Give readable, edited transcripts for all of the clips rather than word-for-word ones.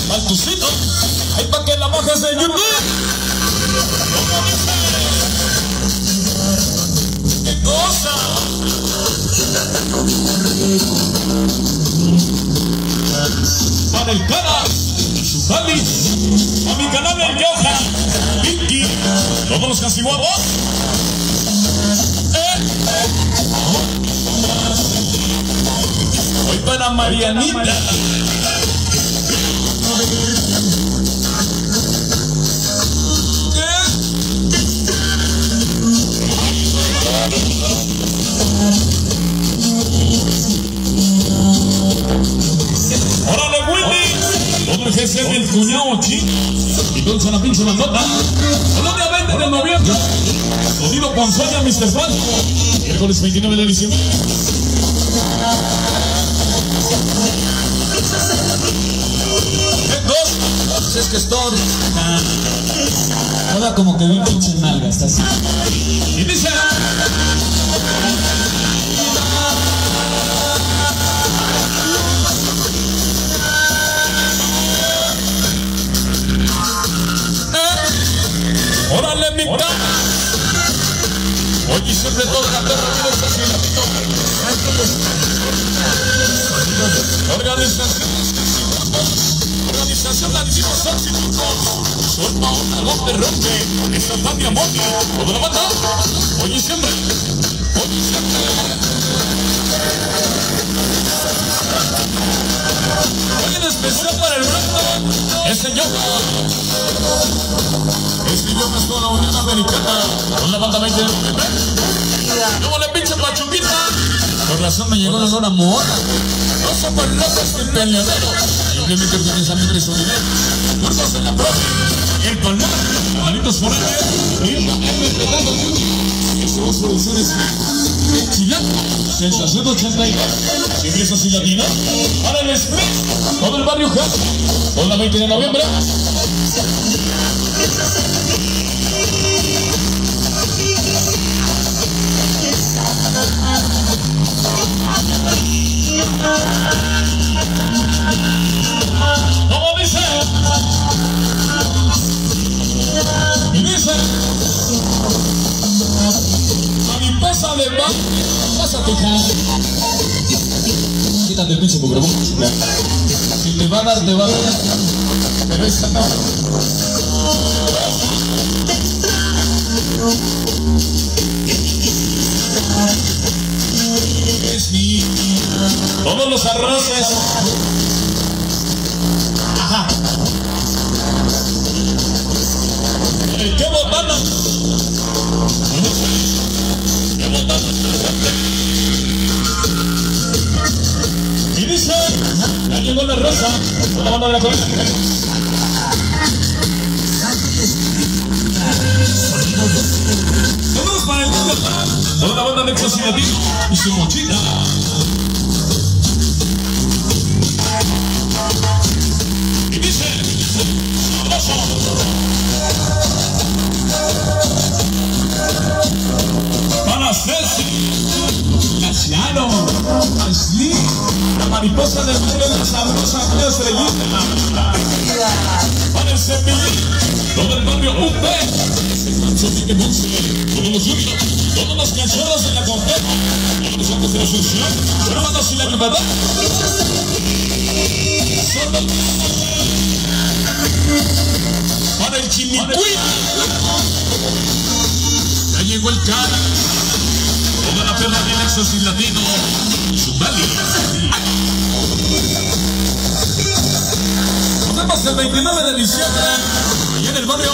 Altucito, hay pa' que la bajes de YouTube. ¡Qué cosa! Para el cara, Sally, a mi canal el Yoja, Pinky, todos los casi guapos. Hoy para Marianita. ¡Órale, Willy! Todo el GC del cuñado chino y todo la pinche mandota. El día 20 de noviembre, sonido con Sonia Mr. Juan. Miércoles 29 de diciembre. Dos, es que estoy. Ahora como que vi pinche nalga, está así. Y dice. ¡Órale, mi cara! Hoy y siempre toda la perra viene asesinando. Organización la divina Santificos. Solta una golpe rompe. Esta Tania Moni. Toda la banda. Hoy y siempre. Hoy y siempre. Hoy en especial para el resto. Ese Yoga. Este Yoga es toda la Unión Americana. Con la banda 20 de noviembre. Luego le pinche pachuquita. Por razón me llegó el olor a moda. No somos locos ni peleaderos. Simplemente el pensamiento de su dinero. Muertos en la profe. El palmar. Malitos por él. Y el empezando. Somos producciones. Chillán. Sensación 82. Siempre es así latino. Para el Split. Todo el barrio Jas. Con la 20 de noviembre. ¿Cómo dice? Y dice mariposa de mar. Pásate, hija. Quítate el pinche cubrebocas. Si te va a dar, te va a dar. Pero esa no. Todos los arroces. Ajá. ¿Qué botana? ¿Qué botana? Y dice, ya llegó la rosa. La banda de la colina. Saludos para el mundo. Toda la banda de Exocinatino y su mochila. Y dice, sabroso. Para Ceci, Casiano, Ashley, la mariposa del mundo, la sabrosa, la estrellita. Para el Cepillín, todo el barrio UP. Ese mancho de que dulce, todos los únicos, todos los cachorros de la compleja, todos los ojos de la Asunción, pero van así la libertad. Para el Chimicuí. Ya llegó el cara. Toda la perra de Nexos y Latino. Zumbali. Nos vemos el 29 de diciembre. Allí en el barrio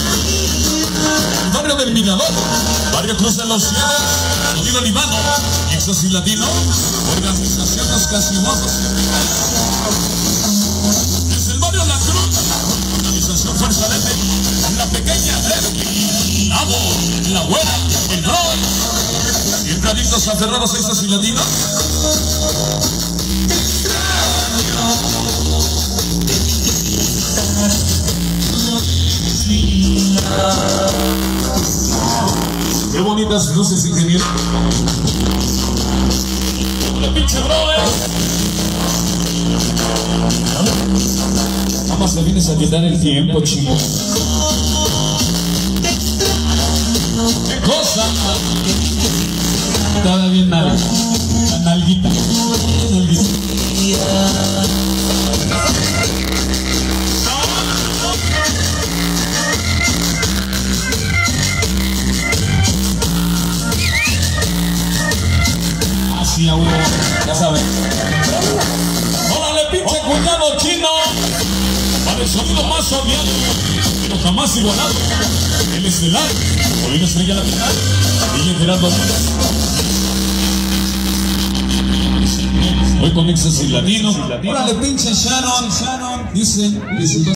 del Mirador. Barrio Cruz de los Cielos. Amigo Libano. Nexos y Latino. Organización Los Casimosos. Desde el barrio La Cruz. Organización Fuerza Lente. La pequeña Leslie. Nabo. La Güera. El Bro. Siempre adictos aferrados a Nexos y Latino. Qué bonitas luces, ingeniero. La pinche brother. Nada más te vienes a quitar el tiempo, chico. ¿Qué cosa? Estaba bien nalga. La nalguita. Así a uno, ya saben. ¡Órale, pinche cuñado chino! Para el sonido más odiado, pero jamás igualado. El estelar, hoy una estrella la final. DJ Gerardo. Hoy con Mixes y Latino. Órale, pinche Sharon. Dice.